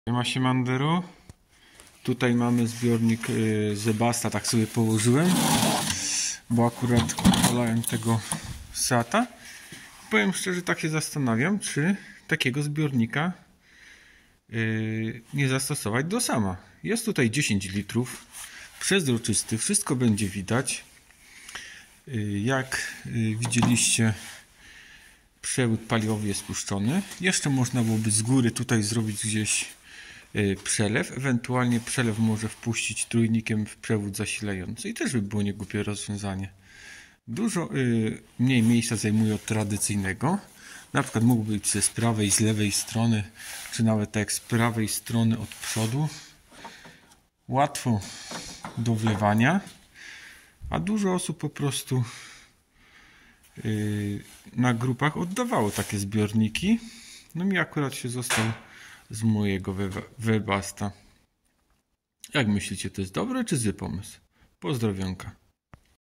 Ma się Mandero. Tutaj mamy zbiornik Zebasta, tak sobie położyłem, bo akurat kolałem tego Seata. Powiem szczerze, tak się zastanawiam, czy takiego zbiornika nie zastosować do Sama. Jest tutaj 10 litrów, przezroczysty, wszystko będzie widać. Jak widzieliście, przewód paliwowy jest puszczony. Jeszcze można byłoby z góry tutaj zrobić gdzieś przelew, ewentualnie przelew może wpuścić trójnikiem w przewód zasilający i też by było niegłupie rozwiązanie. Dużo mniej miejsca zajmuje od tradycyjnego. Na przykład mógłby być z prawej, z lewej strony, czy nawet tak z prawej strony od przodu. Łatwo do wlewania, a dużo osób po prostu na grupach oddawało takie zbiorniki. No mi akurat się został z mojego Webasta. Jak myślicie, to jest dobry czy zły pomysł? Pozdrowionka.